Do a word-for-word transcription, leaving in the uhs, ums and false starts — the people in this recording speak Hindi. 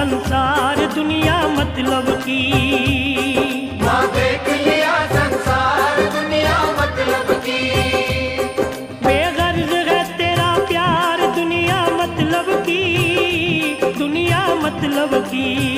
संसार दुनिया मतलब की। माँ देख लिया संसार दुनिया मतलब की। बेगर्ज है तेरा प्यार दुनिया मतलब की, दुनिया मतलब की।